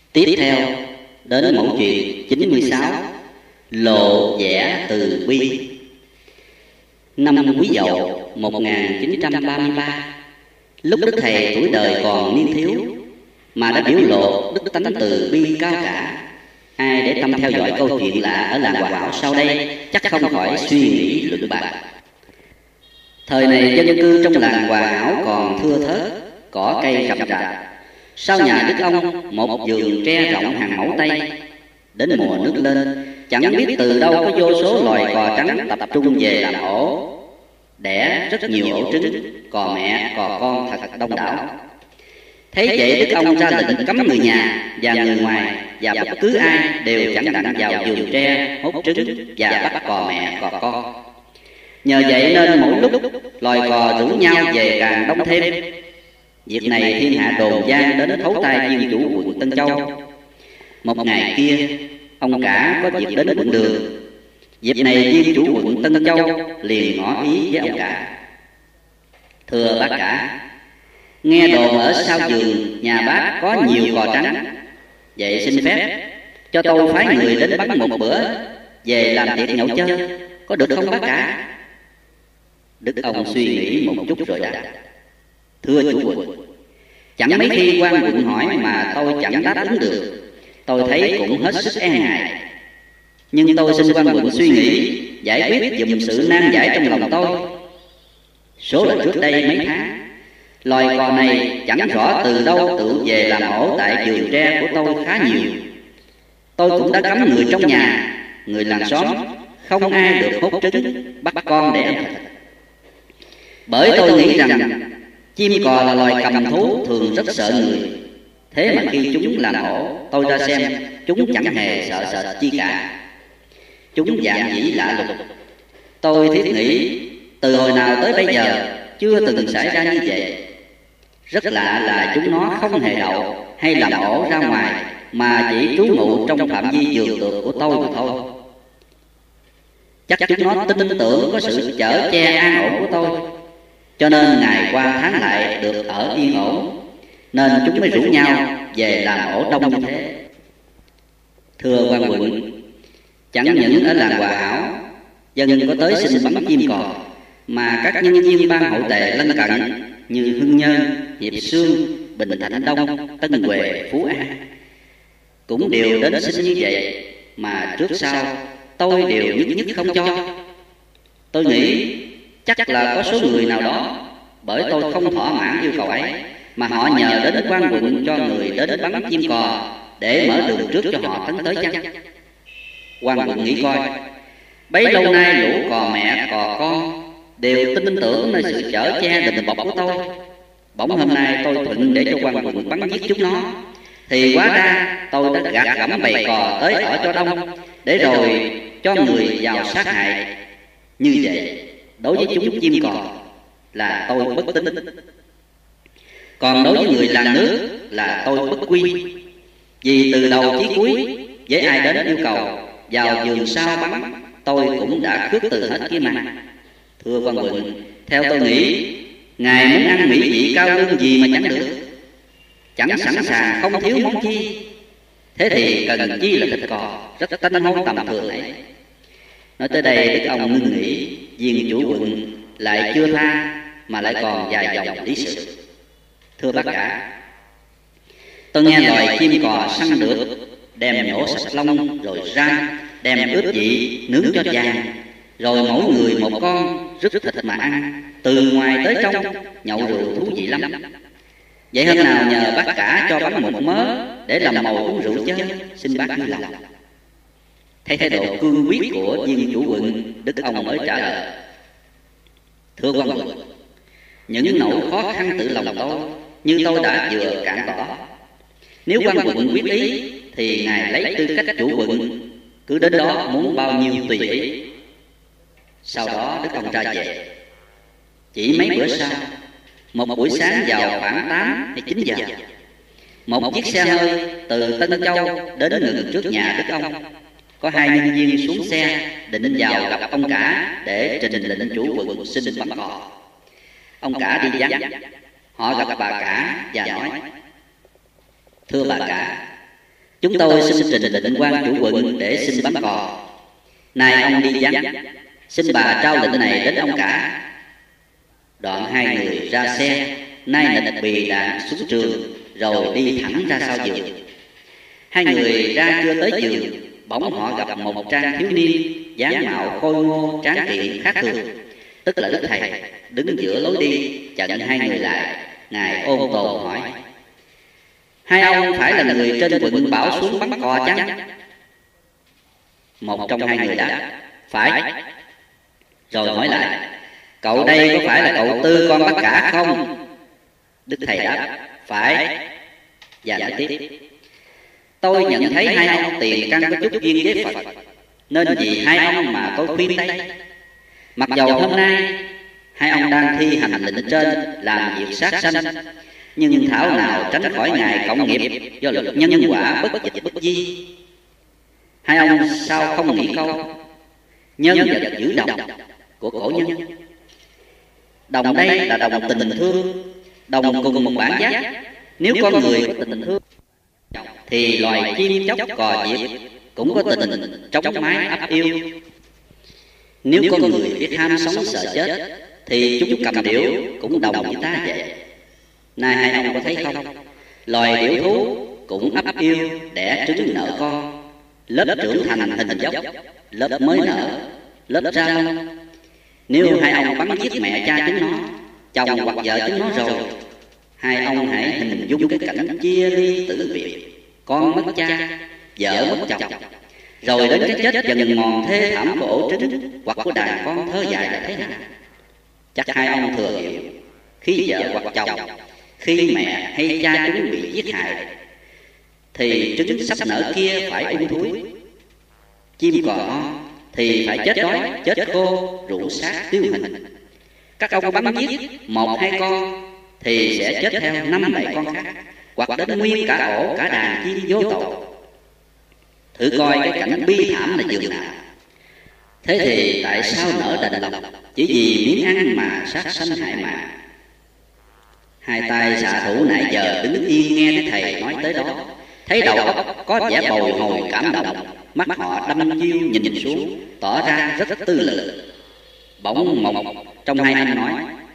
Tiếp theo đến mẫu chuyện 96, Lộ Vẻ Từ Bi. Năm Quý Dậu 1933, lúc đức thầy tuổi đời còn niên thiếu mà đã biểu lộ đức tánh từ bi cao cả, ai để tâm theo dõi câu chuyện lạ ở làng Hòa Hảo sau đây chắc không khỏi suy nghĩ luận bạc. Thời này dân cư trong làng Hòa Hảo còn thưa thớt, cỏ cây rậm rạp. Sau nhà đức ông một vườn tre rộng hàng mẫu tây. Đến mùa nước lên, chẳng biết từ đâu có vô số loài cò trắng tập trung về làm ổ, đẻ rất nhiều ổ trứng, cò mẹ cò con thật đông đảo. Thế vậy đức ông ra lệnh cấm người nhà và người ngoài và bất cứ ai đều chẳng đặng vào vườn tre hốt trứng và bắt cò mẹ cò con. Nhờ vậy nên mỗi lúc loài cò rủ nhau về càng đông thêm. Việc này thiên hạ đồn vang đến thấu tai viên chủ quận Tân Châu. Một ngày kia, ông cả có việc đến quận Đường. Dịp này viên chủ quận Tân Châu liền ngỏ ý với ông cả: "Thưa bác cả, nghe đồn ở sau vườn nhà bác có nhiều cò trắng. Vậy xin phép cho tôi phái người đến bắn một bữa về làm tiệc nhậu chơi, có được không bác cả?" Đức ông suy nghĩ một chút rồi đáp: "Thưa chủ quận, chẳng mấy khi quan quận hỏi mà tôi chẳng đáp ứng được. Tôi thấy cũng hết sức e ngại. Nhưng tôi xin quan quận suy nghĩ giải quyết giùm sự nan giải trong lòng tôi. Số là trước đây mấy tháng, loài cò này chẳng rõ từ đâu tự về làm ổ tại vườn tre của tôi khá nhiều. Tôi cũng đã cấm người trong nhà, người làng xóm không ai được hốt trứng, bắt con để ăn thịt. Bởi tôi nghĩ rằng chim cò là loài cầm thú thường rất sợ người. Thế mà khi chúng làm ổ, tôi ra xem chúng chẳng hề sợ sệt chi cả. Chúng dạng dĩ lạ lùng. Tôi thiết nghĩ từ hồi nào tới bây giờ chưa từng xảy ra như vậy. Rất lạ là chúng nó không hề đậu hay làm ổ ra ngoài, mà chỉ trú ngụ trong phạm vi vườn tược của tôi mà thôi. Chắc chúng nó tin tưởng có sự chở che an ổn của tôi, cho nên ngày qua tháng lại được ở yên ổn, nên chúng mới rủ nhau về làm ổ đông như thế. Thưa quan quận, chẳng những ở làng Hòa Hảo dân có tới xin bắn chim cò, mà các nhân viên ban hậu tề lân cận như Hưng Nhân, Hiệp Sương, Bình Thạnh Đông, Tân Huệ, Phú An cũng đều đến xin như vậy, mà trước sau tôi đều nhất nhất không cho. Tôi nghĩ chắc là có số người nào đó bởi tôi không thỏa mãn yêu cầu ấy mà họ nhờ đến quan quận cho người đến bắn chim cò để mở đường trước cho họ tấn tới chăng. Quan quận nghĩ coi, bấy lâu nay lũ cò mẹ cò con đều tin tưởng nơi sự chở che đùm bọc của tôi. Bỗng hôm nay tôi thuận để cho quan quận bắn giết chúng nó, thì hóa ra tôi đã gạt gẫm bầy cò tới ở cho đông, để rồi cho người vào sát hại. Như vậy đối với chúng chim cò là tôi bất tín, còn đối với người làng nước là tôi bất quy. Vì từ đầu chí cuối với ai đến yêu cầu vào vườn sao bắn, tôi cũng đã khước từ hết kia mà. Thưa quan quận, theo tôi nghĩ ngài muốn ăn mỹ vị cao lương gì mà chẳng được, chẳng sẵn sàng không thiếu món chi. Thế thì cần chi là thịt cò rất tanh hôi tầm thường ấy. Nói tới đây đức ông ngưng nghĩ, viên chủ quận lại chưa tha mà lại còn dài dòng lý sự. Thưa bác cả, tôi nghe loài chim cò săn được, đem nhổ sạch lông rồi rang, đem ướp vị nướng cho vàng, rồi mỗi người một con rứt thịt mà ăn, từ ngoài tới trong, nhậu rượu thú vị lắm. Vậy hôm nào nhờ bác cả cho bắn một mớ để làm mồi uống rượu chơi, xin bác vui lòng. Thấy thái độ cương quyết của viên chủ quận, đức ông mới trả lời: Thưa quan quận, những nỗi khó khăn tự lòng tôi như tôi đã vừa cạn tỏ. Nếu quan quận quyết ý thì ngài lấy tư cách chủ quận, cứ đến đó muốn bao nhiêu tùy ý. Sau đó đức ông ra về. Chỉ mấy bữa sau, một buổi sáng vào khoảng 8 hay 9 giờ, một chiếc xe hơi từ Tân Châu đến ngừng trước nhà đức ông. Có hai nhân viên xuống xe định vào gặp ông cả để trình lệnh chủ quận xin bắn cò. Ông cả đi vắng. Họ gặp bà cả và nói: Thưa bà cả, Chúng tôi xin trình lệnh quan chủ quận để xin bắn cò. Nay ông đi vắng, xin bà trao lệnh này đến ông cả. Đoạn hai người ra xe, nay nịch bì đạn xuống trường, rồi đi thẳng ra sau giường. Hai người ra chưa tới giường, bỗng họ gặp một trang thiếu niên dáng mạo khôi ngô tráng kiện khác thường, tức là Đức Thầy, đứng giữa lối đi chặn hai người lại. Ngài ôn tồn hỏi: hai ông phải là người trên quận bảo xuống bắn cò chăng? Một trong hai người đáp: phải. Rồi hỏi lại: cậu đây có phải là cậu Tư con Bác Cả không? Đức Thầy đáp: phải. Và nói tiếp: tôi nhận thấy hai ông tiền căn có chút duyên với Phật, nên vì hai ông mà tôi khuyên tay. Mặc dầu hôm nay hai ông đang thi hành lệnh trên làm việc sát sanh, nhưng thảo nào tránh khỏi ngày cộng nghiệp do luật nhân quả bất dịch bất di. Hai ông sao không nghĩ câu nhân vật giữ đồng của cổ nhân? Đồng đây là đồng tình thương, đồng cùng một bản giác. Nếu con người có tình thương thì loài chim chóc cò diệp cũng có tình trống mái ấp yêu. Nếu con người biết ham sống sợ chết thì chúng cầm điểu cũng đồng với ta vậy. Nay hai ông có thấy không? Loài điểu thú cũng ấp yêu đẻ trứng nở con, lớp trưởng thành hình dốc, lớp mới nở, lớp ra lông. Nếu hai ông bắn giết mẹ cha chúng nó, chồng hoặc vợ chúng nó rồi, hai ông hãy hình dung cái cảnh chia ly tử biệt, con mất cha, vợ mất chồng, rồi đến cái chết dần mòn thê thảm của ổ trứng hoặc của đàn con thơ dại là thế nào. Chắc hai ông thừa hiểu, khi vợ hoặc chồng, khi mẹ hay cha chúng bị giết hại, thì trứng sắp nở kia phải ung thúi, chim cò thì phải chết đói, chết khô, rũ xác tiêu hình. Các ông bắn giết một hai con thì sẽ chết theo 5-7 con khác, hoặc đến nguyên cả ổ cả đàn chim vô tội. Thử coi cái cảnh bi thảm là dường nào. Thế thì tại sao nỡ đành lòng chỉ vì miếng ăn mà sát sanh hại mạng? Hai tay xạ thủ nãy giờ đứng yên nghe cái thầy nói tới đó, thấy đầu óc có vẻ bồi hồi cảm động, mắt họ đăm chiêu nhìn xuống, tỏ ra rất tư lự. Bỗng một trong hai anh nói: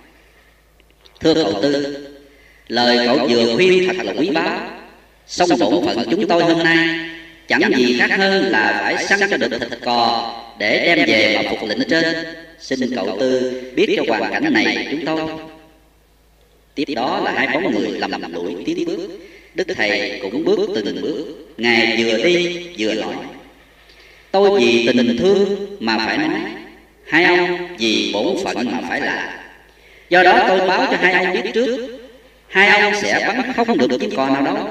thưa cậu Tư, lời cậu vừa khuyên thật là quý báu. Song bổn phận chúng tôi hôm nay chẳng gì khác hơn là phải săn cho được thịt cò để đem về mà phục lệnh trên. Xin cậu Tư biết cho hoàn cảnh này chúng tôi. Tiếp đó là hai bóng người lầm lũi tiến bước. Đức Thầy cũng bước từng bước. Ngài vừa đi vừa nói: tôi vì tình thương mà phải nói, hai ông vì bổn phận mà phải làm. Do đó tôi báo cho hai ông biết trước, hai ông sẽ bắn không được chim cò nào đâu.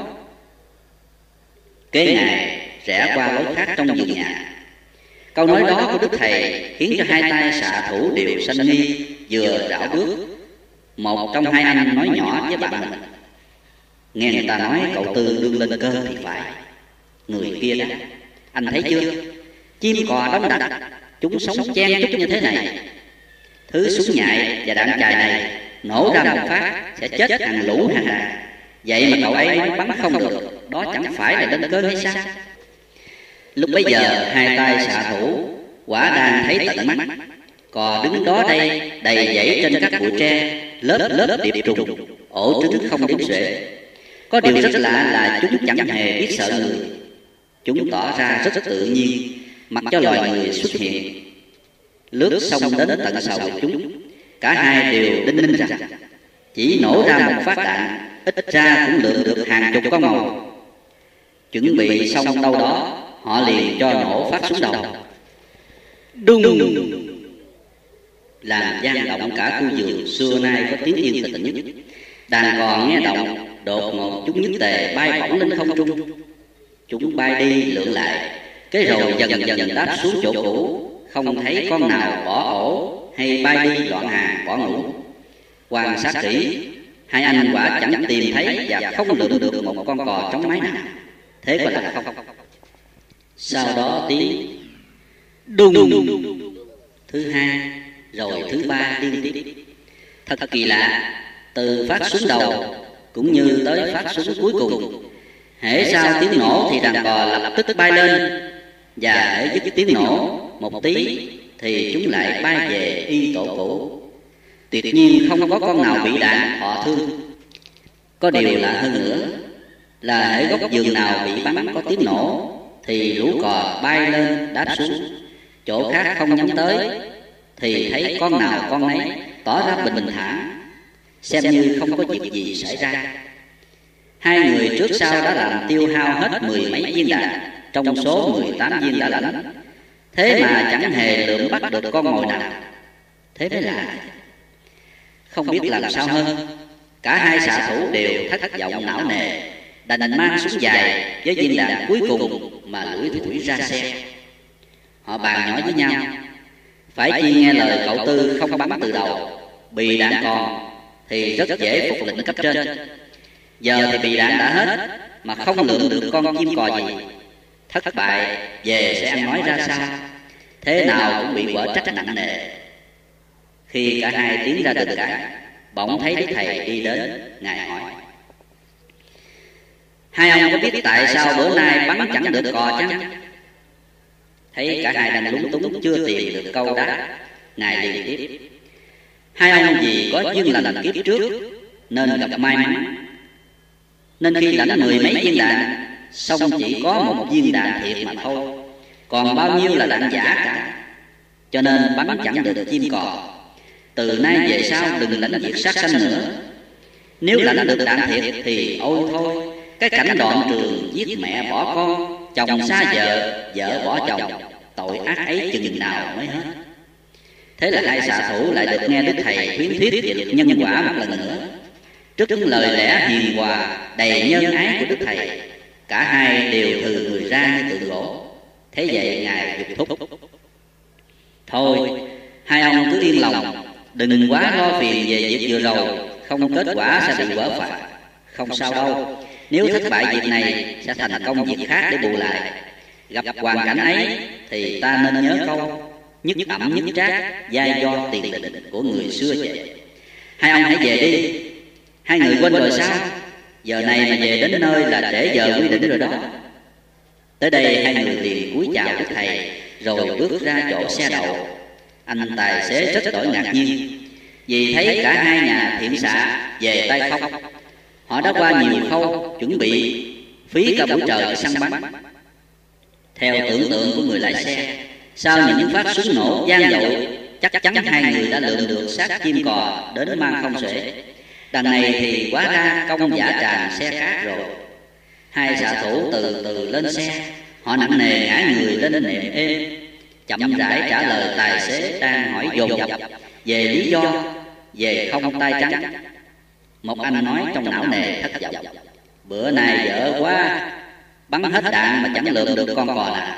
Kế ngày rẽ qua lối khác trong vườn nhà. Câu nói đó của Đức Thầy khiến cho hai tay xạ thủ đều sanh nghi, vừa rảo bước. Một trong hai anh nói nhỏ với bạn mình: nghe người ta nói cậu Tư đương lên cơ thì phải. Người kia đáp: anh thấy chưa, chim cò đóng đặc, chúng sống chen chúc như thế này. Thứ súng nhại và đạn chài này nổ ra một phát sẽ chết hàng lũ hàng đàn. Vậy mà cậu ấy nói bắn không được, đó chẳng phải là lên cơ hay sao? Lúc bấy giờ hai tay xạ thủ quả đang thấy tận mắt. Cò đứng đó đây đầy dãy trên các bụi tre, lớp lớp điệp trùng, ổ trứng không đếm xuể. Có điều rất lạ là chúng chẳng hề biết sợ người. Chúng tỏ ra rất tự nhiên, mặc cho loài người xuất hiện. Lướt sông đến tận sầu chúng, cả hai đều đinh ninh rằng chỉ nổ ra một phát đạn, ít ra cũng lượm được hàng chục con mồi. Chuẩn bị xong đâu đó, họ liền cho nổ phát xuống đầu. Đùng, làm vang động cả khu vườn xưa nay có tiếng yên tĩnh nhất. Đàn cò nghe động, đột ngột chúng nhất tề bay bổng lên không trung. Chúng bay đi lượn lại, cái rồi dần dần đáp xuống chỗ cũ, không thấy con nào bỏ ổ hay bay đi loạn hàng bỏ ngủ. Quan sát kỹ, hai anh quả chẳng tìm thấy và không lượm được một con cò trống máy nào. Thế có lạ không? Sau đó tiếng đùng, thứ hai rồi thứ ba liên tiếp. Thật kỳ lạ, từ phát súng đầu cũng như tới phát súng cuối cùng, Hễ sau tiếng nổ thì đàn cò lập tức bay lên, và hễ dứt tiếng nổ một tí thì chúng lại bay về y tổ cũ. Tuyệt nhiên không có con nào bị đạn thọ thương. Có điều lạ hơn nữa là hễ gốc vườn nào bị bắn có tiếng nổ thì lũ cò bay lên đáp xuống, chỗ khác không nhắm tới thì thấy con nào con nấy tỏ ra bình thản, xem như không có việc gì xảy ra. Hai người trước sau đã làm tiêu hao hết 10 mấy viên đạn trong số 18 viên đã lãnh, thế mà chẳng hề lượm bắt được con mồi nào. Thế mới là không biết làm sao hơn. Cả hai xạ thủ đều thất vọng não nề, đành mang súng dài với viên đạn cuối cùng mà lủi thủi ra xe. Họ bàn nhỏ với nhau, phải chi nghe lời cậu Tư không bắn từ đầu, bì đạn còn thì rất dễ phục lệnh cấp trên. Giờ thì bì đạn đã hết mà không lượm được con chim cò gì, thất bại về sẽ ăn nói ra sao, thế nào cũng bị quở trách nặng nề. Khi cả hai tiến ra đường cái, bỗng thấy Đức Thầy đi đến. Ngài hỏi: hai ông có biết tại sao bữa nay bắn chẳng được cò chăng? Thấy cả hai đang lúng túng chưa tìm được câu đáp, Ngài liền tiếp: hai ông vì có duyên lành kiếp trước nên gặp may mắn, nên khi lãnh 10 mấy viên đạn xong chỉ có một viên đạn thiệt mà thôi, còn bao nhiêu là đạn giả cả, cho nên bắn chẳng được chim cò. Từ nay về sau đừng lãnh việc sát sanh nữa. Nếu lãnh được đạn thiệt thì ôi thôi, cái cảnh đoạn trường giết mẹ bỏ con, chồng xa vợ, vợ bỏ chồng, tội ác ấy chừng nào mới hết. Thế là hai xạ thủ lại được nghe Đức Thầy khuyến thuyết về luật nhân quả một lần nữa. Trước những lời lẽ hiền hòa đầy nhân ái của Đức Thầy, cả hai đều thừ người ra như tượng gỗ. Thế vậy Ngài giục thúc: thôi, hai ông cứ yên lòng, đừng quá lo phiền về việc vừa rồi, không kết quả sẽ bị quở phạt. Không sao đâu, nếu thất bại việc này sẽ thành công việc khác để bù lại. Gặp hoàn cảnh ấy thì ta nên nhớ câu nhất ẩm nhất trác, giai do tiền định của người xưa vậy. Hai ông hãy về đi. Hai người quên rồi sao? Giờ này mà về đến nơi là trễ giờ quy định rồi đó. Tới đây hai người liền cúi chào Đức Thầy rồi bước ra chỗ xe đậu. Anh tài xế rất đổi ngạc nhiên vì thấy cả hai nhà thiện xạ về tay không. Họ đã qua nhiều khâu chuẩn bị phí cả buổi trời để săn bắn. Theo tưởng tượng của người lái xe, sau những phát súng nổ vang dội, chắc chắn hai người đã lượm được xác chim cò đến mang không xuể. Đằng này thì quá ra công giả tràn xe cát rồi. Hai xạ thủ từ từ lên xe, họ nặng nề ngã người lên nệm êm, chậm rãi trả lời tài xế đang hỏi dồn dập về lý do về không tay trắng. Một anh nói trong não nề thất vọng: bữa nay dở quá, bắn hết đạn mà chẳng lượm được con cò nào.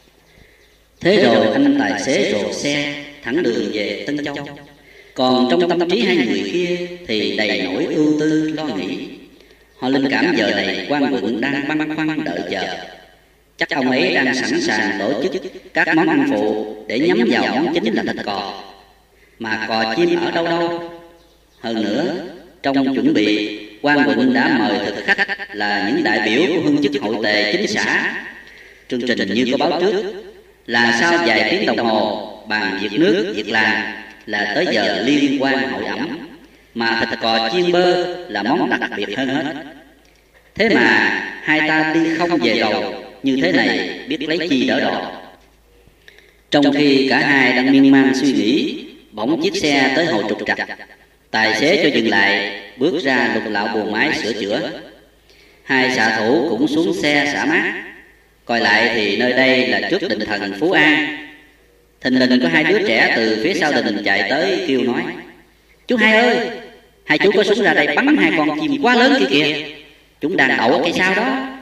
Thế rồi anh tài xế rồ xe thẳng đường về Tân Châu. Còn trong tâm trí hai người kia thì đầy nỗi ưu tư lo nghĩ. Họ linh cảm giờ này quan quận đang băn khoăn đợi chờ. Chắc ông ấy đang sẵn sàng tổ chức các món ăn phụ để nhắm vào món chính là thịt cò. Mà cò chim ở đâu đâu? Hơn nữa, trong chuẩn bị, quan quận đã mời thực khách là những đại biểu của hương chức hội tề chính xã. Chương trình như có báo trước là sau vài tiếng đồng hồ bàn việc nước việc làm là tới giờ liên quan hội ẩm, mà thịt cò chiên bơ là món đặc biệt hơn hết. Thế mà hai ta đi không về rồi, như thế này biết lấy chi đỡ đò. Trong khi cả hai đang miên man suy nghĩ, bỗng chiếc xe tới hồi trục trặc. Tài xế cho dừng lại, bước ra lục lạo buồng máy sửa chữa. Hai xạ thủ cũng xuống xe xả mát. Coi lại thì nơi đây là trước đình thần Phú An. Thình lình có hai đứa trẻ từ phía sau đình chạy tới kêu nói: chú Hai ơi, hai chú có súng ra đây bắn hai con chim quá lớn kia kìa, chúng đang đậu ở cây sau đó.